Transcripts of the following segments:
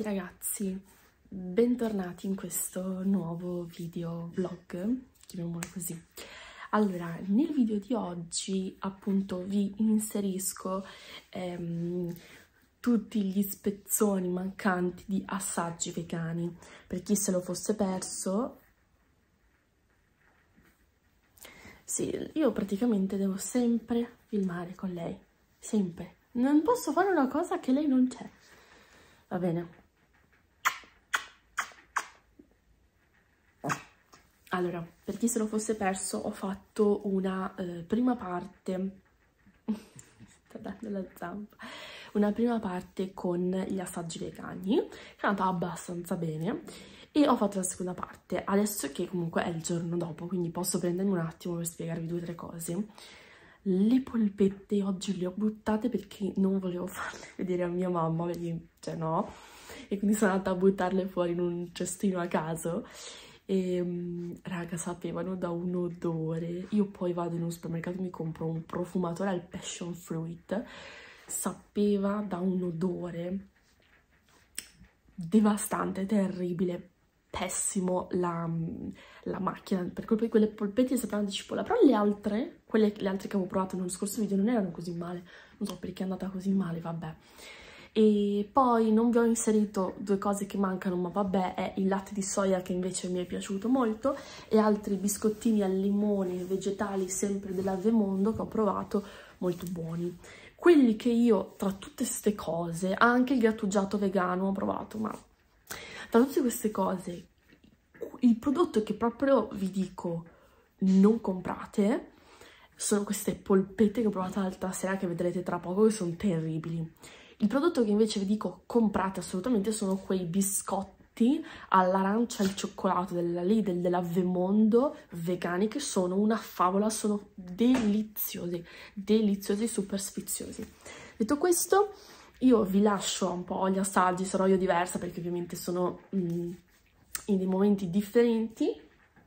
ragazzi, bentornati in questo nuovo video vlog, chiamiamolo così. Allora, nel video di oggi appunto vi inserisco tutti gli spezzoni mancanti di assaggi vegani. Per chi se lo fosse perso, sì, io praticamente devo sempre filmare con lei, sempre. Non posso fare una cosa che lei non c'è. Va bene. Allora, per chi se lo fosse perso, ho fatto una prima parte, sta dando la zampa, una prima parte con gli assaggi vegani, che è andata abbastanza bene, e ho fatto la seconda parte, adesso che comunque è il giorno dopo, quindi posso prendermi un attimo per spiegarvi 2 o 3 cose. Le polpette oggi le ho buttate perché non volevo farle vedere a mia mamma, perché, cioè no, e quindi sono andata a buttarle fuori in un cestino a caso. E raga, sapevano da un odore. Io poi vado in un supermercato e mi compro un profumatore al passion fruit, sapeva da un odore devastante, terribile, pessimo la macchina, per colpa di quelle polpette sapevano di cipolla. Però le altre che avevo provato nello scorso video non erano così male, non so perché è andata così male, vabbè. E poi non vi ho inserito 2 cose che mancano, ma vabbè, è il latte di soia che invece mi è piaciuto molto e altri biscottini al limone vegetali sempre della Vemondo che ho provato, molto buoni. Quelli che io, tra tutte queste cose, anche il grattugiato vegano ho provato, ma tra tutte queste cose, il prodotto che proprio vi dico non comprate sono queste polpette che ho provato l'altra sera, che vedrete tra poco, che sono terribili. Il prodotto che invece vi dico comprate assolutamente sono quei biscotti all'arancia e al cioccolato della Lidl, della Vemondo, vegani, che sono una favola, sono deliziosi, deliziosi, super sfiziosi. Detto questo, io vi lascio un po' gli assaggi, sarò io diversa perché ovviamente sono in dei momenti differenti.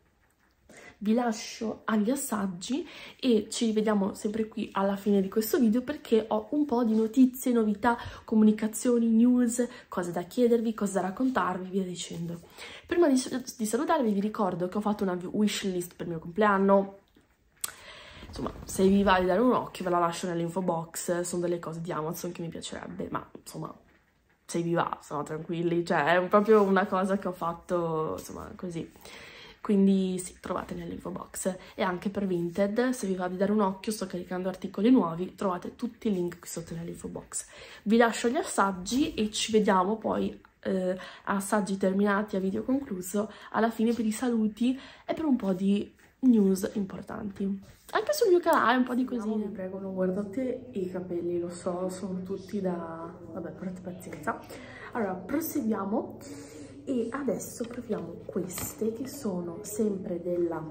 Vi lascio agli assaggi e ci vediamo sempre qui alla fine di questo video, perché ho un po' di notizie, novità, comunicazioni, news, cose da chiedervi, cose da raccontarvi, via dicendo. Prima di salutarvi vi ricordo che ho fatto una wishlist per il mio compleanno. Insomma, se vi va di dare un occhio ve la lascio nell'info box, sono delle cose di Amazon che mi piacerebbe, ma insomma, se vi va, sono tranquilli, cioè è proprio una cosa che ho fatto, insomma, così. Quindi sì, trovate nell'info box. E anche per Vinted, se vi va di dare un occhio, sto caricando articoli nuovi, trovate tutti i link qui sotto nell'info box. Vi lascio gli assaggi e ci vediamo poi a assaggi terminati, a video concluso, alla fine per i saluti e per un po' di news importanti. Anche sul mio canale un po' di cosine. Vi prego, non guardate i capelli, lo so, sono tutti da... vabbè, portate pazienza. Allora, proseguiamo. E adesso proviamo queste che sono sempre della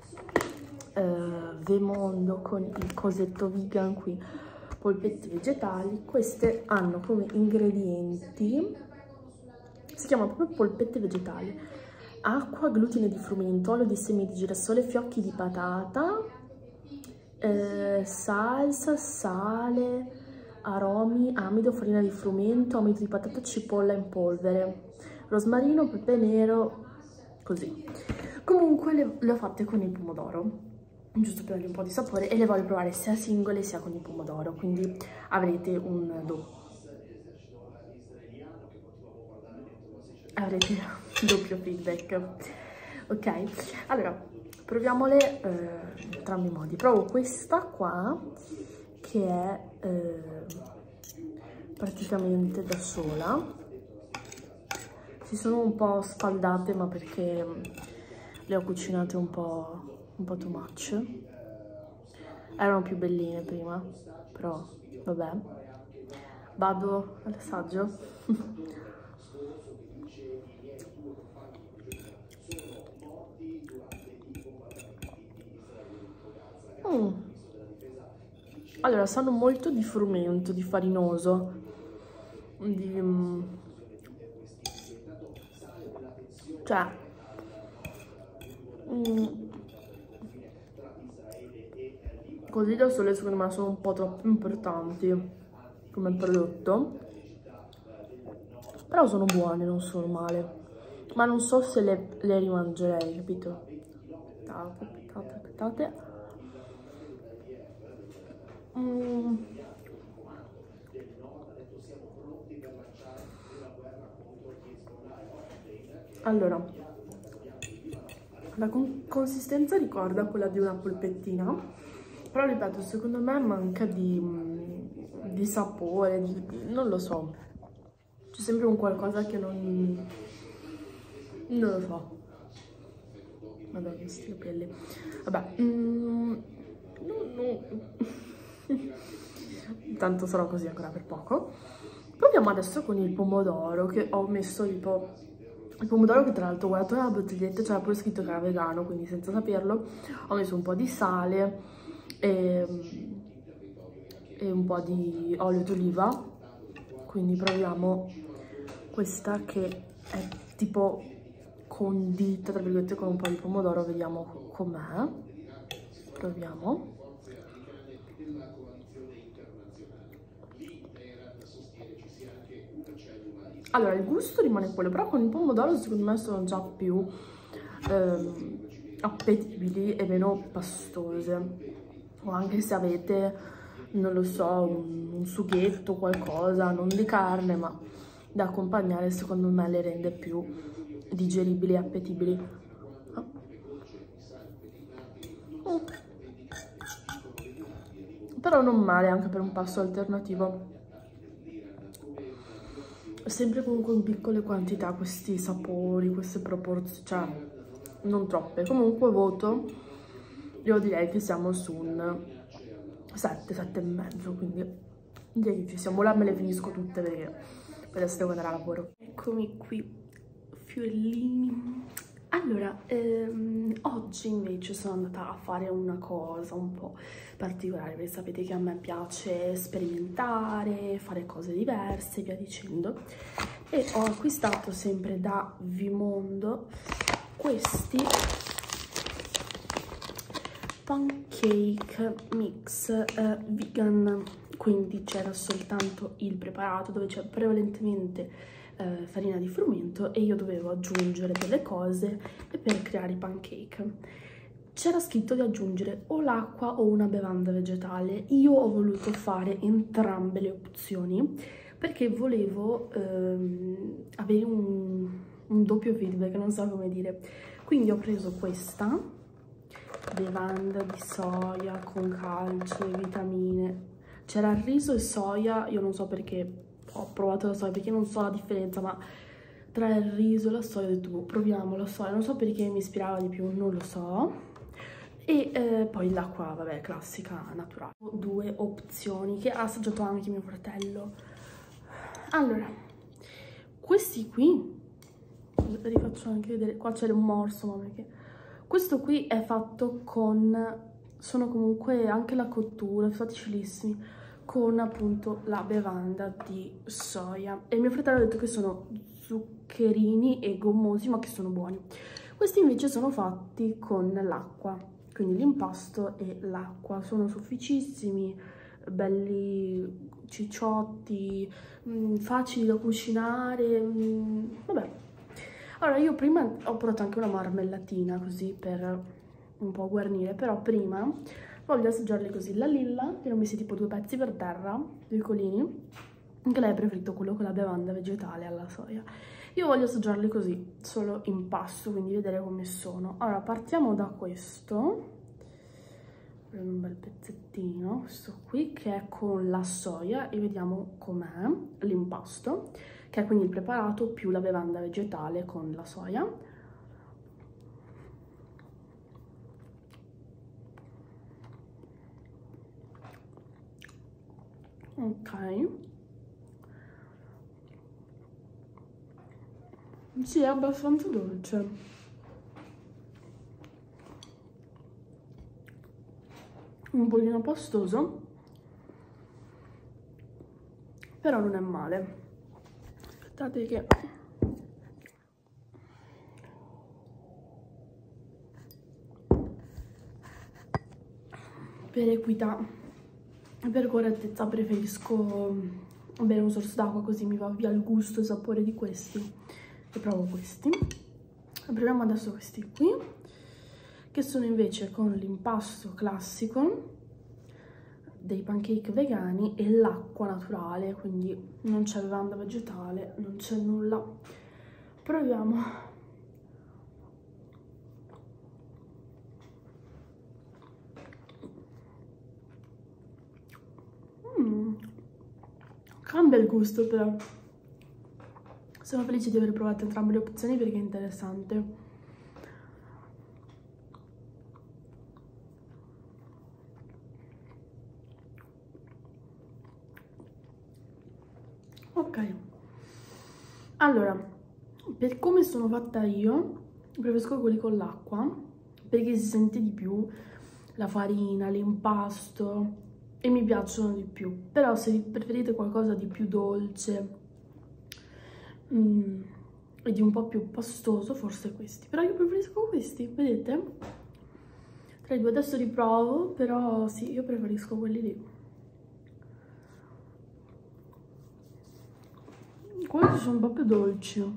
Vemondo con il cosetto vegan qui, polpette vegetali. Queste hanno come ingredienti, si chiamano proprio polpette vegetali: acqua, glutine di frumento, olio di semi di girasole, fiocchi di patata, salsa, sale, aromi, amido, farina di frumento, amido di patata, cipolla in polvere, rosmarino, pepe nero, così. Comunque le ho fatte con il pomodoro, giusto per dargli un po' di sapore, e le voglio provare sia singole sia con il pomodoro, quindi avrete un doppio feedback. Ok, allora proviamole entrambi i modi. Provo questa qua che è praticamente da sola. Si sono un po' sfaldate, ma perché le ho cucinate un po' too much. Erano più belline prima, però vabbè. Vado all'assaggio. Allora, sanno molto di frumento, di farinoso, cioè così da sole secondo me sono un po' troppo importanti come prodotto. Però sono buone, non sono male. Ma non so se le rimangerei, capito? Aspettate. Allora, la consistenza ricorda quella di una polpettina, però ripeto, secondo me manca di sapore, non lo so. C'è sempre un qualcosa che non lo so. Vabbè, questi capelli. Vabbè, tanto sarò così ancora per poco. Proviamo adesso con il pomodoro, che ho messo tipo il pomodoro, che tra l'altro ho guardato nella bottiglietta, c'era pure scritto che era vegano, quindi senza saperlo ho messo un po' di sale e un po' di olio d'oliva. Quindi proviamo questa che è tipo condita, tra virgolette, con un po' di pomodoro, vediamo com'è. Proviamo. Allora, il gusto rimane quello, però con il pomodoro secondo me sono già più appetibili e meno pastose. O anche se avete, non lo so, un sughetto, qualcosa, non di carne, ma da accompagnare, secondo me le rende più digeribili e appetibili. Però non male anche per un pasto alternativo. Sempre comunque in piccole quantità questi sapori, queste proporzioni, cioè non troppe. Comunque voto, io direi che siamo su un 7, 7,5, quindi direi che ci siamo. Ora me le finisco tutte perché per adesso devo andare a lavoro. Eccomi qui, fiorellini. Allora, oggi invece sono andata a fare una cosa un po' particolare, perché sapete che a me piace sperimentare, fare cose diverse, via dicendo, e ho acquistato sempre da Vimondo questi pancake mix vegan, quindi c'era soltanto il preparato dove c'è prevalentemente farina di frumento e io dovevo aggiungere delle cose per creare i pancake. C'era scritto di aggiungere o l'acqua o una bevanda vegetale. Io ho voluto fare entrambe le opzioni perché volevo avere un doppio feedback, non so come dire. Quindi ho preso questa bevanda di soia con calcio e vitamine. C'era riso e soia, io non so perché ho provato la soia, perché non so la differenza, ma tra il riso e la soia ho detto, boh, proviamo la soia, non so perché mi ispirava di più, non lo so. E poi l'acqua, vabbè, classica, naturale. Ho due opzioni che ha assaggiato anche mio fratello. Allora, questi qui, vi rifaccio anche vedere, qua c'è un morso, ma perché... Questo qui è fatto con, sono comunque anche la cottura, facilissimi, con appunto la bevanda di soia. E mio fratello ha detto che sono zuccherini e gommosi, ma che sono buoni. Questi invece sono fatti con l'acqua, quindi l'impasto e l'acqua. Sono sofficissimi, belli cicciotti, facili da cucinare, vabbè. Allora, io prima ho portato anche una marmellatina così per un po' guarnire, però prima voglio assaggiarli così. La Lilla, che ne ho messi tipo 2 pezzi per terra, piccolini, anche lei ha preferito quello con la bevanda vegetale alla soia. Io voglio assaggiarli così, solo in pasto, quindi vedere come sono. Allora, partiamo da questo. Prendo un bel pezzettino, questo qui, che è con la soia, e vediamo com'è l'impasto, che è quindi il preparato più la bevanda vegetale con la soia. Ok. Sì, è abbastanza dolce. Un pochino pastoso, però non è male. Aspettate che... per equità e per correttezza preferisco bere un sorso d'acqua così mi va via il gusto e il sapore di questi. E provo questi. Proviamo adesso questi qui, che sono invece con l'impasto classico dei pancake vegani e l'acqua naturale, quindi non c'è bevanda vegetale, non c'è nulla. Proviamo. Cambia il gusto però. Sono felice di aver provato entrambe le opzioni perché è interessante. Ok, allora, per come sono fatta io, preferisco quelli con l'acqua perché si sente di più la farina, l'impasto e mi piacciono di più. Però se preferite qualcosa di più dolce e di un po' più pastoso, forse questi. Però io preferisco questi, vedete? Tra i due adesso li provo, però sì, io preferisco quelli lì. Questi sono un po' più dolci.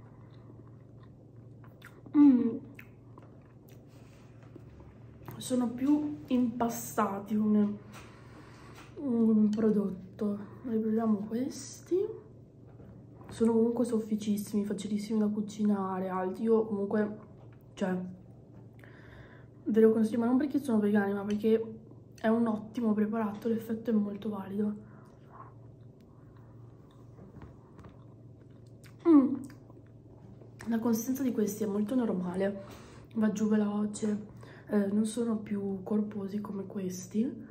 Sono più impastati come un prodotto. Riproviamo questi. Sono comunque sofficissimi, facilissimi da cucinare, alti. Io comunque, cioè, ve lo consiglio, ma non perché sono vegani, ma perché è un ottimo preparato, l'effetto è molto valido. La consistenza di questi è molto normale, va giù veloce, non sono più corposi come questi.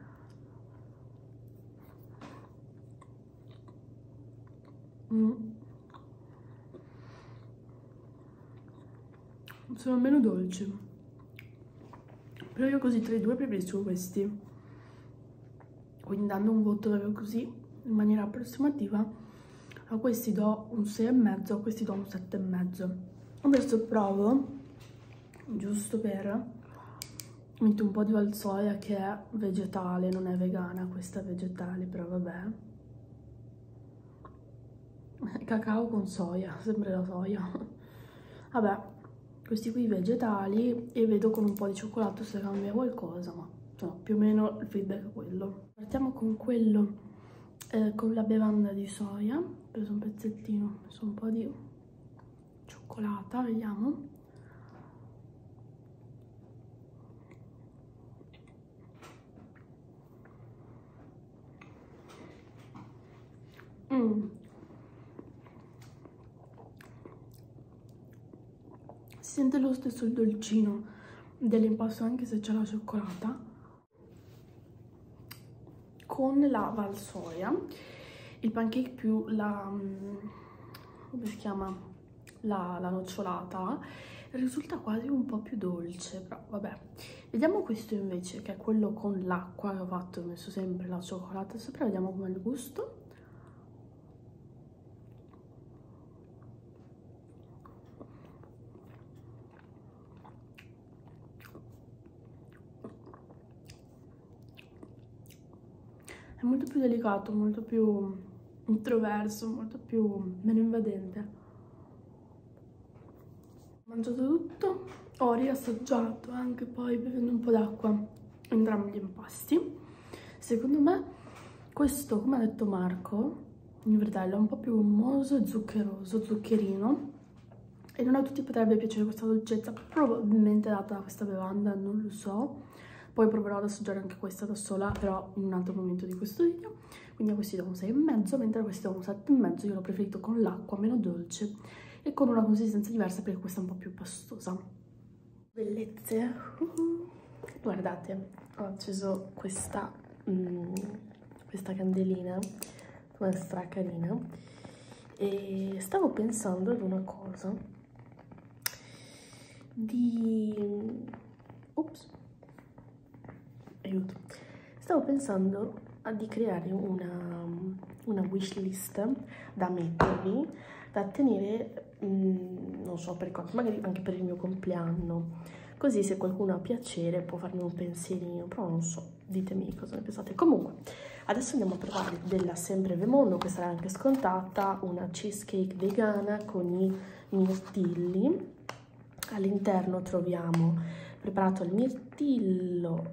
Sono meno dolci, però io così tra i due preferisco questi. Quindi dando un voto proprio così, in maniera approssimativa, a questi do un 6,5, a questi do un 7,5. Adesso provo, giusto per, metto un po' di valsoia che è vegetale, non è vegana, questa è vegetale, però vabbè. Cacao con soia, sempre la soia. Vabbè, questi qui vegetali, e vedo con un po' di cioccolato se cambia qualcosa, ma no, più o meno il feedback è quello. Partiamo con quello con la bevanda di soia. Ho preso un pezzettino, ho messo un po' di cioccolata, vediamo. Si sente lo stesso il dolcino dell'impasto anche se c'è la cioccolata. Con la valsoia, il pancake più la, come si chiama, la nocciolata, risulta quasi un po' più dolce, però vabbè. Vediamo questo invece, che è quello con l'acqua che ho fatto, ho messo sempre la cioccolata sopra, vediamo com'è il gusto. È molto più delicato, molto più introverso, molto più meno invadente. Ho mangiato tutto, ho riassaggiato anche poi bevendo un po' d'acqua entrambi gli impasti. Secondo me questo, come ha detto Marco, in verità è un po' più gommoso e zuccheroso, zuccherino, e non a tutti potrebbe piacere questa dolcezza, probabilmente data questa bevanda, non lo so. Poi proverò ad assaggiare anche questa da sola, però in un altro momento di questo video. Quindi a questi do un 6,5, mentre a questi do un 7,5. Io l'ho preferito con l'acqua, meno dolce e con una consistenza diversa perché questa è un po' più pastosa. Bellezze! Guardate, ho acceso questa candelina, una stra carina, e stavo pensando ad una cosa Ops! Aiuto. Stavo pensando di creare una wishlist da mettermi, da tenere, non so per cosa, magari anche per il mio compleanno, così se qualcuno ha piacere può farmi un pensierino, però non so, ditemi cosa ne pensate. Comunque, adesso andiamo a provare della Sempre Vemondo, questa era anche scontata, una cheesecake vegana con i mirtilli. All'interno troviamo preparato al mirtillo,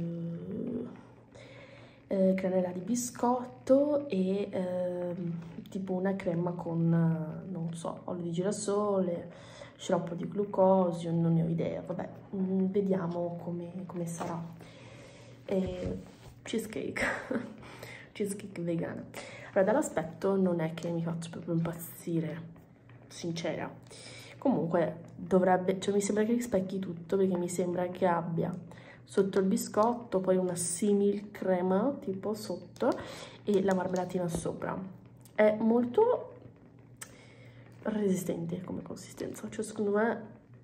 granella di biscotto e tipo una crema con, non so, olio di girasole, sciroppo di glucosio, non ne ho idea, vabbè, vediamo come sarà. Cheesecake, cheesecake vegana. Allora, dall'aspetto non è che mi faccia proprio impazzire, sincera. Comunque dovrebbe, cioè mi sembra che rispecchi tutto, perché mi sembra che abbia sotto il biscotto, poi una simil crema tipo sotto e la marmellatina sopra. È molto resistente come consistenza, cioè secondo me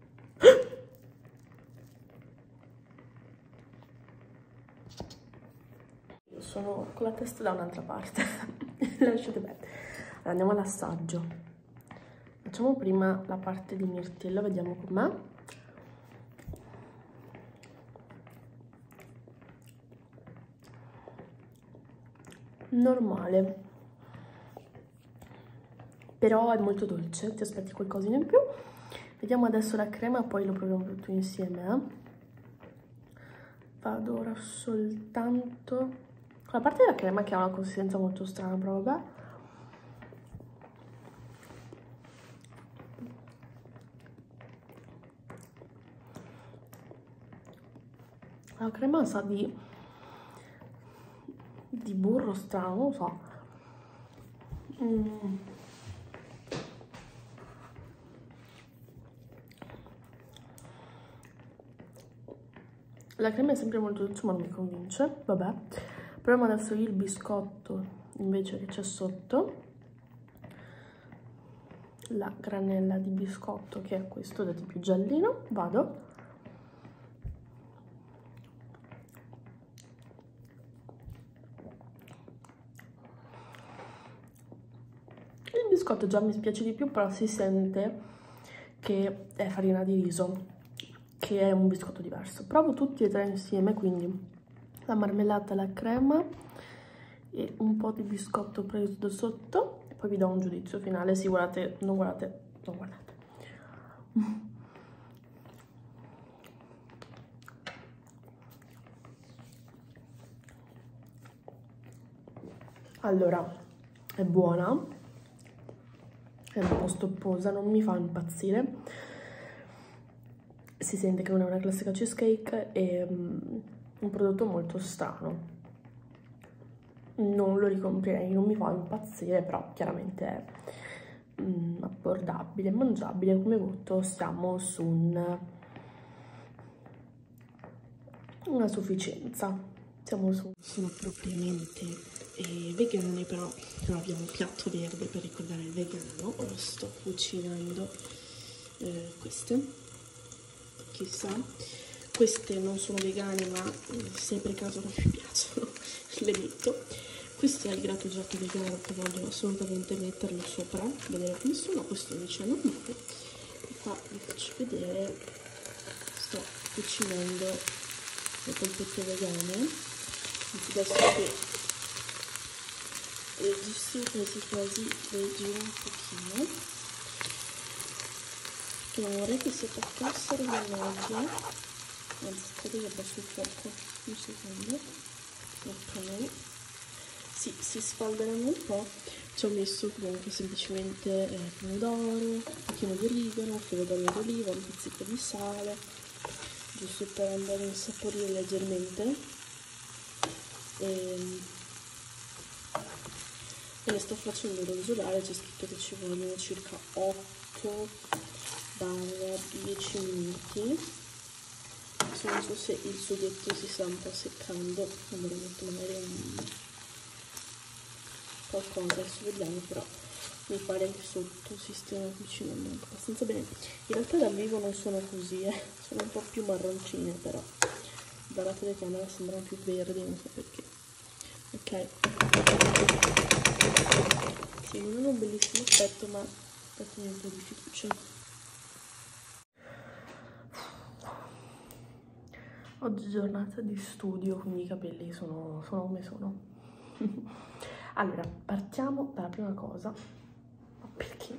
io sono con la testa da un'altra parte. Lasciate perdere. Allora, andiamo all'assaggio. Facciamo prima la parte di mirtillo, vediamo com'è. Normale, però è molto dolce, ti aspetti qualcosina in più. Vediamo adesso la crema, poi lo proviamo tutto insieme. Vado ora soltanto con la parte della crema che ha una consistenza molto strana, però vabbè. La crema sa di burro strano, non lo so. La crema è sempre molto dolce, ma non mi convince. Vabbè, proviamo adesso il biscotto invece che c'è sotto. La granella di biscotto, che è questo, da più giallino. Vado. Il biscotto già mi piace di più, però si sente che è farina di riso, che è un biscotto diverso. Provo tutti e tre insieme, quindi la marmellata, la crema e un po' di biscotto preso da sotto, e poi vi do un giudizio finale. Sì, guardate, non guardate, non guardate. Allora, è buona, è un po' stopposa, non mi fa impazzire. Si sente che non è una classica cheesecake, è un prodotto molto strano. Non lo ricomprerei, non mi fa impazzire, però chiaramente è abbordabile, mangiabile. Come voto stiamo su una sufficienza. Sono propriamente vegane, però non abbiamo un piatto verde per ricordare il vegano. Ora sto cucinando queste, chissà, queste non sono vegane, ma se per caso non mi piacciono le metto. Questo è il grattugiato vegano che voglio assolutamente metterlo sopra, vedere come sono. Questo invece è normale. E qua vi faccio vedere, sto cucinando le polpette vegane. Adesso che registro quasi le giro un pochino, che non vorrei che si attaccassero le foglie. Anzi, aspetta che abbasso il fuoco un secondo. Ok, sì, si sfalderanno un po'. Ci ho messo comunque semplicemente pomodoro, un pochino di origano, filo d'olio d'oliva, un pizzico di sale, giusto per andare a insaporire leggermente. E le sto facendo rosolare. C'è scritto che ci vogliono circa 8-10 minuti. Non so se il sughetto si sta un po' seccando, non me lo metto magari qualcosa, adesso vediamo, però mi pare che sotto si stiano cucinando abbastanza bene. In realtà dal vivo non sono così, sono un po' più marroncine, però dalla telecamera sembrano più verdi, non so perché. Ok, sì, non hanno un bellissimo aspetto, ma datemi un po' di fiducia. Oggi è giornata di studio, quindi i capelli sono come sono. Allora, partiamo dalla prima cosa. Ma perché?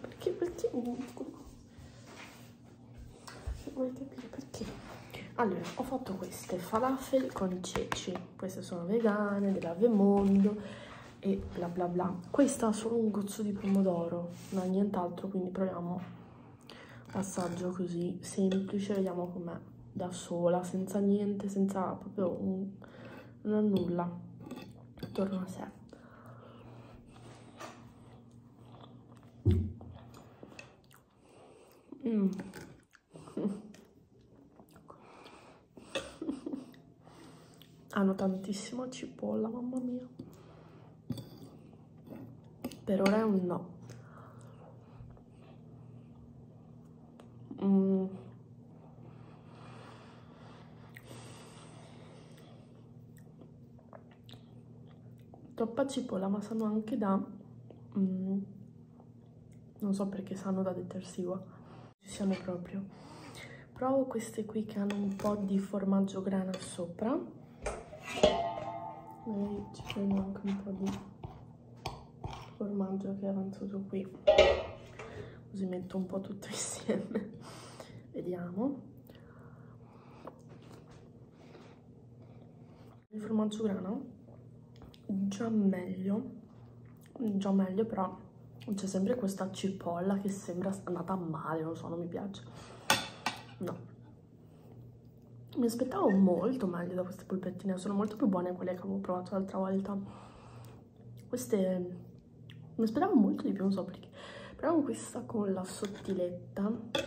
Vuoi capire perché? Allora, ho fatto queste falafel con ceci. Queste sono vegane, dell'Avemondo e bla bla bla. Questa ha solo un goccio di pomodoro, non ha nient'altro, quindi proviamo l'assaggio così semplice, vediamo com'è da sola, senza niente, senza proprio non ha nulla attorno a sé. Hanno tantissima cipolla, mamma mia. Per ora è un no. Troppa cipolla, ma sanno anche da... non so perché sanno da detersivo. Ci siamo proprio. Provo queste qui che hanno un po' di formaggio grana sopra. Magari ci prendo anche un po' di formaggio che è avanzato qui. Così metto un po' tutto insieme. Vediamo. Il formaggio grana già meglio, però c'è sempre questa cipolla che sembra andata male, non so, non mi piace. No. Mi aspettavo molto meglio da queste polpettine, sono molto più buone quelle che avevo provato l'altra volta. Queste mi aspettavo molto di più, non so perché. Proviamo questa con la sottiletta.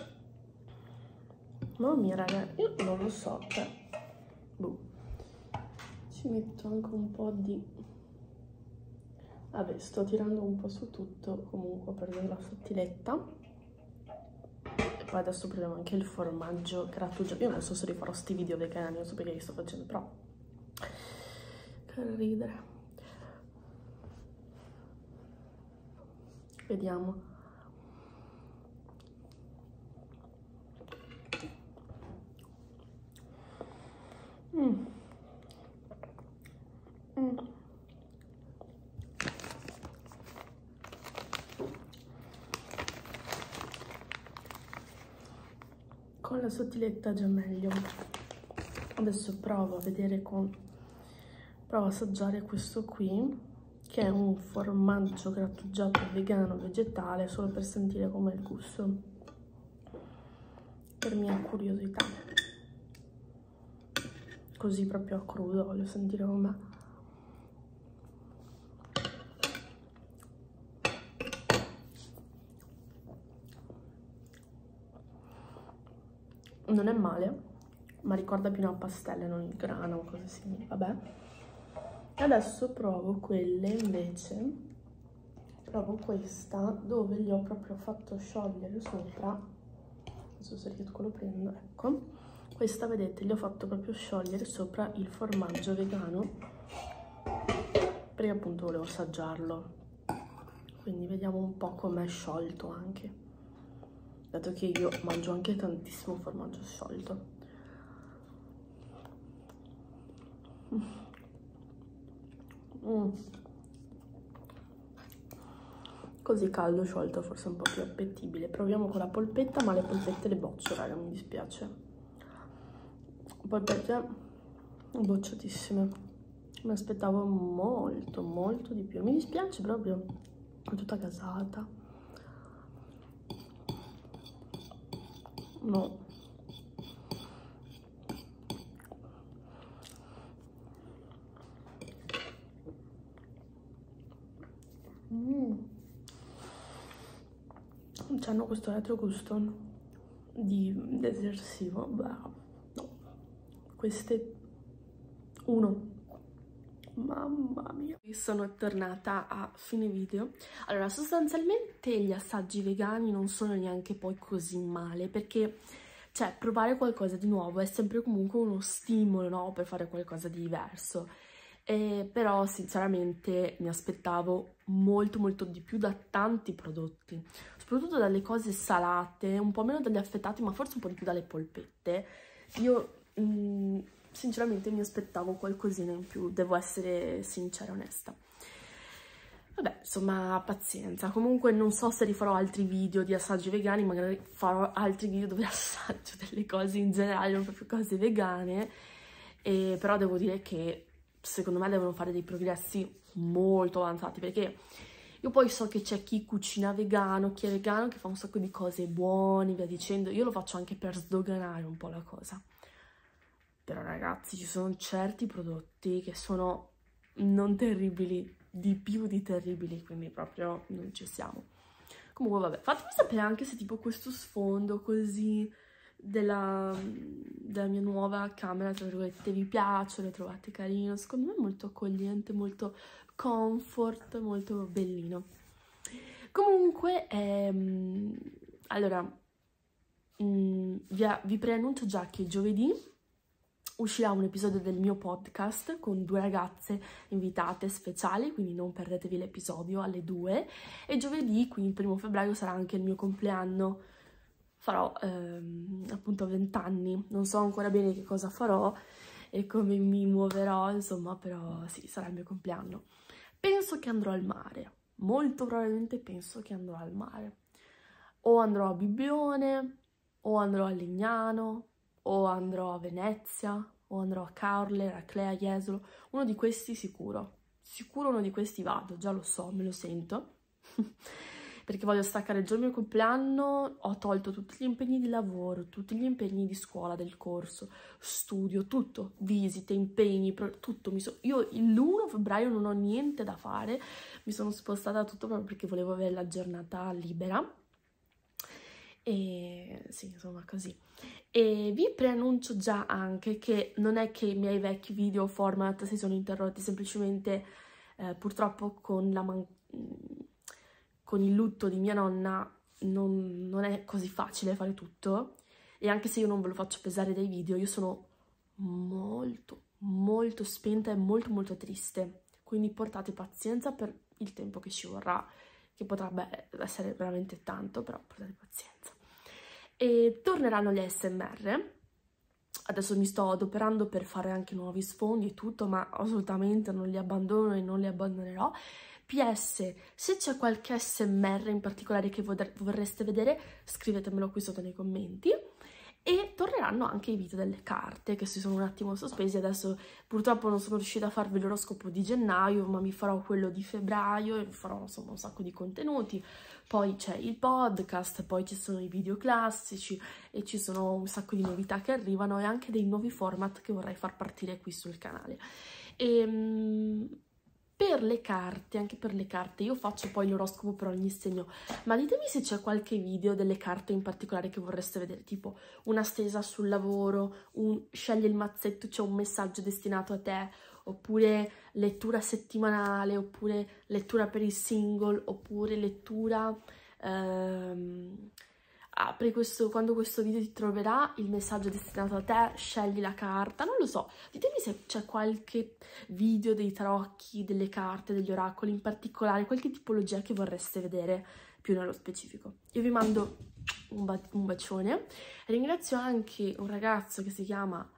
Mamma mia, raga, io non lo so, cioè, boh. Ci metto anche un po' di... Vabbè, sto tirando un po' su tutto, comunque per la sottiletta. E poi adesso prendiamo anche il formaggio grattugiato. Io non so se rifarò sti video vegani, non so perché li sto facendo, però... Che ridere. Vediamo. Con la sottiletta già meglio. Adesso provo a vedere provo a assaggiare questo qui, che è un formaggio grattugiato vegano vegetale, solo per sentire com'è il gusto, per mia curiosità. Così proprio a crudo, voglio sentire com'è. Non è male, ma ricorda più una pastella, non il grano o cose simili, vabbè. E adesso provo quelle invece, provo questa dove gli ho proprio fatto sciogliere sopra, adesso se riesco lo prendo, ecco. Questa, vedete, gli ho fatto proprio sciogliere sopra il formaggio vegano, perché appunto volevo assaggiarlo. Quindi vediamo un po' com'è sciolto anche. Dato che io mangio anche tantissimo formaggio sciolto. Così caldo sciolto forse è un po' più appetibile. Proviamo con la polpetta, ma le polpette le boccio, raga, mi dispiace. Polpette bocciatissime. Mi aspettavo molto di più. Mi dispiace proprio, è tutta gasata. No. C'hanno questo retrogusto di detersivo. Beh, no. Queste 1. Mamma mia. Sono tornata a fine video. Allora, sostanzialmente gli assaggi vegani non sono neanche poi così male, perché, cioè, provare qualcosa di nuovo è sempre comunque uno stimolo, no? Per fare qualcosa di diverso. Però, sinceramente, mi aspettavo molto di più da tanti prodotti. Soprattutto dalle cose salate, un po' meno dagli affettati, ma forse un po' di più dalle polpette. Io... sinceramente mi aspettavo qualcosina in più, devo essere sincera e onesta. Vabbè, insomma, pazienza. Comunque non so se rifarò altri video di assaggi vegani, magari farò altri video dove assaggio delle cose in generale, non proprio cose vegane, però devo dire che secondo me devono fare dei progressi molto avanzati, perché io poi so che c'è chi cucina vegano, chi è vegano, che fa un sacco di cose buone, via dicendo. Io lo faccio anche per sdoganare un po' la cosa. Però ragazzi, ci sono certi prodotti che sono non terribili, di più di terribili, quindi proprio non ci siamo. Comunque vabbè, fatemi sapere anche se tipo questo sfondo così della mia nuova camera, tra virgolette, vi piace, lo trovate carino. Secondo me è molto accogliente, molto comfort, molto bellino. Comunque, allora, vi preannuncio già che giovedì uscirà un episodio del mio podcast con 2 ragazze invitate speciali, quindi non perdetevi l'episodio alle 2. E giovedì, quindi il 1° febbraio, sarà anche il mio compleanno. Farò appunto 20 anni, non so ancora bene che cosa farò e come mi muoverò, insomma, però sì, sarà il mio compleanno. Penso che andrò al mare, molto probabilmente penso che andrò al mare. O andrò a Bibbione, o andrò a Lignano, o andrò a Venezia, o andrò a Caorle, Raclea, Jesolo. Uno di questi sicuro uno di questi vado, già lo so, me lo sento. Perché voglio staccare il giorno del mio compleanno, ho tolto tutti gli impegni di lavoro, tutti gli impegni di scuola, del corso, studio, tutto, visite, impegni, tutto. Io l'1 febbraio non ho niente da fare, mi sono spostata tutto proprio perché volevo avere la giornata libera. E sì, insomma, così. E vi preannuncio già anche che non è che i miei vecchi video format si sono interrotti, semplicemente purtroppo con il lutto di mia nonna non è così facile fare tutto, e anche se io non ve lo faccio pesare dai video, io sono molto spenta e molto triste, quindi portate pazienza per il tempo che ci vorrà, che potrebbe essere veramente tanto, però portate pazienza. E torneranno le ASMR. Adesso mi sto adoperando per fare anche nuovi sfondi e tutto, ma assolutamente non li abbandono e non li abbandonerò. PS, se c'è qualche ASMR in particolare che vorreste vedere, scrivetemelo qui sotto nei commenti. E torneranno anche i video delle carte, che si sono un attimo sospesi. Adesso purtroppo non sono riuscita a farvi l'oroscopo di gennaio, ma mi farò quello di febbraio e farò insomma un sacco di contenuti. Poi c'è il podcast, poi ci sono i video classici e ci sono un sacco di novità che arrivano e anche dei nuovi format che vorrei far partire qui sul canale. Per le carte, anche per le carte, io faccio poi l'oroscopo per ogni segno, ma ditemi se c'è qualche video delle carte in particolare che vorreste vedere, tipo una stesa sul lavoro, scegli il mazzetto, c'è un messaggio destinato a te, oppure lettura settimanale, oppure lettura per il single, oppure lettura... quando questo video ti troverà il messaggio destinato a te, scegli la carta, non lo so, ditemi se c'è qualche video dei tarocchi, delle carte, degli oracoli in particolare, qualche tipologia che vorreste vedere più nello specifico. Io vi mando un bacione, ringrazio anche un ragazzo che si chiama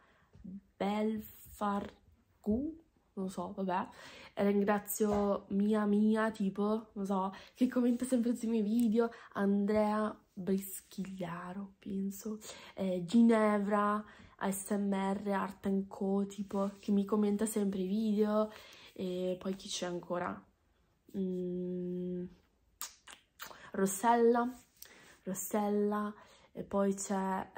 Belfargu, non so, vabbè, ringrazio Mia, tipo, non so, che commenta sempre sui miei video, Andrea Brischigliaro, penso, Ginevra, ASMR, Art & Co, tipo, che mi commenta sempre i video, e poi chi c'è ancora? Rossella, e poi c'è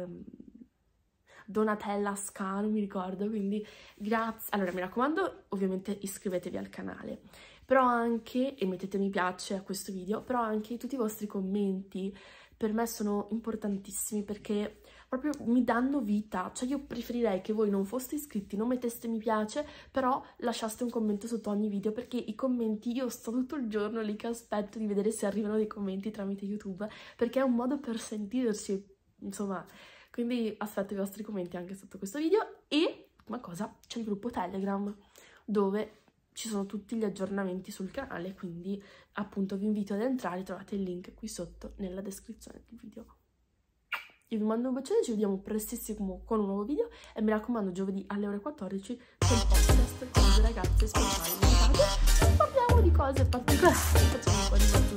Donatella Scano, mi ricordo, quindi grazie. Allora, mi raccomando, ovviamente iscrivetevi al canale, però anche, e mettete mi piace a questo video, però anche tutti i vostri commenti per me sono importantissimi perché proprio mi danno vita. Cioè io preferirei che voi non foste iscritti, non metteste mi piace, però lasciaste un commento sotto ogni video, perché i commenti, io sto tutto il giorno lì che aspetto di vedere se arrivano dei commenti tramite YouTube, perché è un modo per sentirci, insomma. Quindi aspetto i vostri commenti anche sotto questo video. E, come cosa, c'è il gruppo Telegram dove ci sono tutti gli aggiornamenti sul canale, quindi appunto vi invito ad entrare, trovate il link qui sotto nella descrizione del video. Io vi mando un bacione, ci vediamo prestissimo con un nuovo video e mi raccomando giovedì alle ore 14 c'è il podcast con le ragazze speciali. Parliamo di cose particolari, facciamo un po' di